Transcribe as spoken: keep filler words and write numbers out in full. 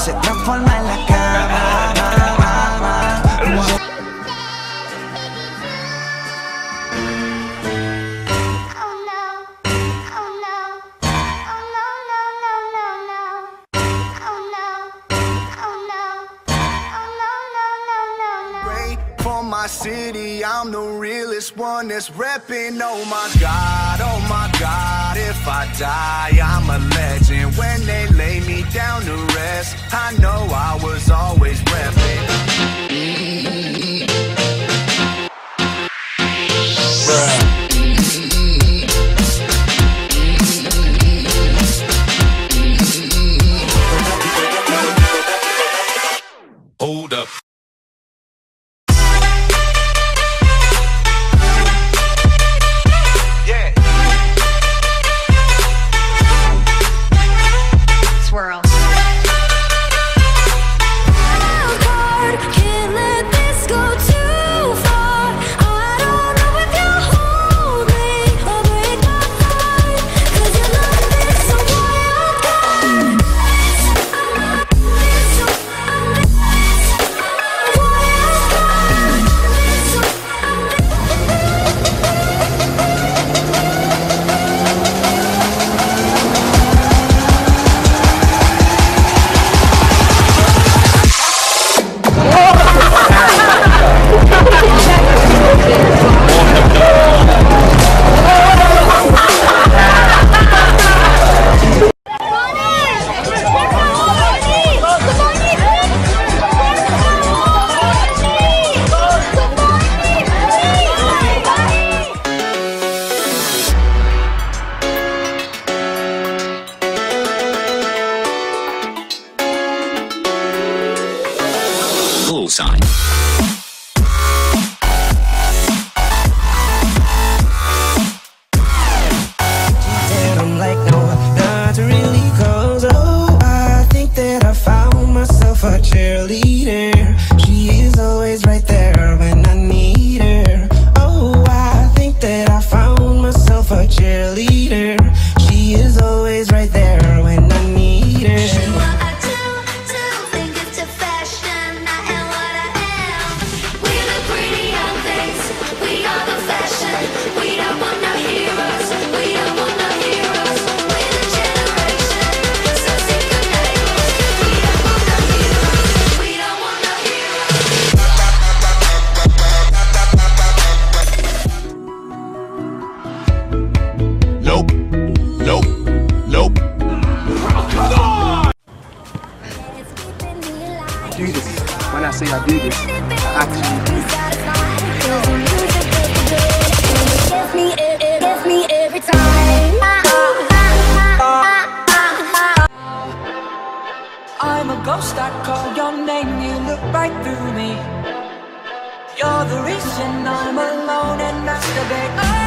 se transforma en la cama. My city, I'm the realest one that's reppin'. Oh my God, oh my God, if I die, I'm a legend. When they lay me down to rest, I know I was always reppin'. Mm-hmm. Bruh. Hold up. Sign. I'm like, no, not really, cause oh, I think that I found myself a cheerleader. She is always right there when I need her. Oh, I think that I found myself a cheerleader. She is always right there when I need her. Do this. When I say I do this, I actually do this. I'm a ghost, I call your name, you look right through me. You're the reason I'm alone and masturbate.